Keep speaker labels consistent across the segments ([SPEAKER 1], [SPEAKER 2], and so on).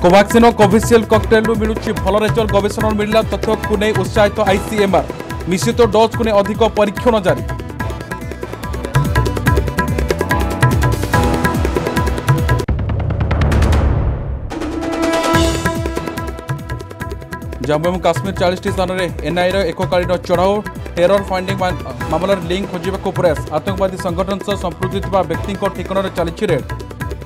[SPEAKER 1] Covaxin और Covishield cocktail मिलूची भल result गवेषणा मिलला तथ्य को नहीं उत्साहित आईसीएमआर मिश्रित डोज को नहीं अधिक परीक्षण जारी। जम्मू और काश्मीर 40 स्थान में एनआईर एककालीन चढ़ाऊ टेरर फाइंडिंग मामलार लिंक खोजा प्रयास आतंकवादी संगठन सह संपृक्ति व्यक्ति ठिकाना चली रेड।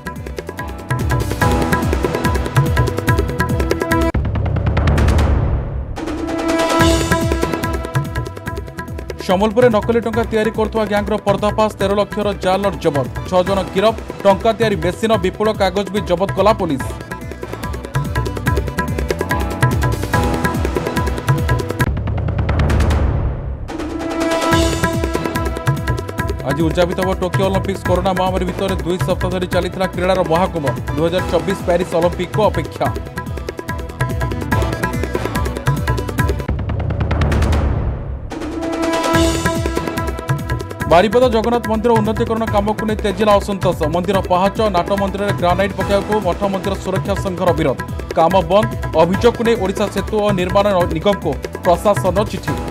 [SPEAKER 1] सम्बलपुर नकली टंका तैयारी करथुवा गैंगर पर्दाफाश 13 लक्षर जाल नोट जबत 6 जन गिरफ टंका तैयारी मेसिन विपुल कागज भी जबत कला पुलिस। आज उद्यापित हो टोकियो ओलंपिक्स कोरोना महामारी भितर 2 सप्ताह धरी चली क्रीडार महाकुंभ 2024 प्यारिस ओलंपिक को अपेक्षा। बारिपदा जगन्नाथ मंदिर उन्नतीकरण काम को नहीं तेजिला असंतोष मंदिर पहाच नाट मंदिर में ग्रानाइट पकाइବାକୁ मठ मंदिर सुरक्षा संघर विरोध काम बंद अभियोग को नहीं ओडिशा सेतु और निर्माण निगम को प्रशासन चिठी।